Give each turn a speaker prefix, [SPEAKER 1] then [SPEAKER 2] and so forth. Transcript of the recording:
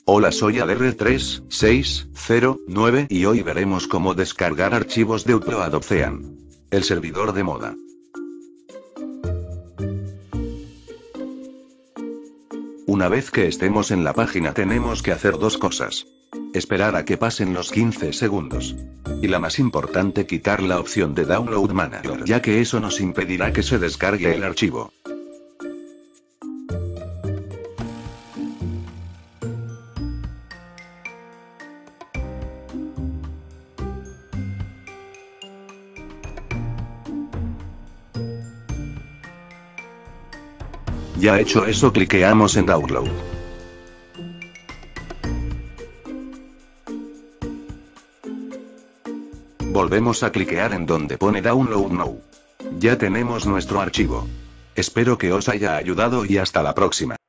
[SPEAKER 1] Hola, soy ADR3609 y hoy veremos cómo descargar archivos de Upload Ocean, el servidor de moda. Una vez que estemos en la página tenemos que hacer dos cosas. Esperar a que pasen los 15 segundos. Y la más importante, quitar la opción de Download Manager, ya que eso nos impedirá que se descargue el archivo. Ya hecho eso, cliqueamos en Download. Volvemos a cliquear en donde pone Download Now. Ya tenemos nuestro archivo. Espero que os haya ayudado y hasta la próxima.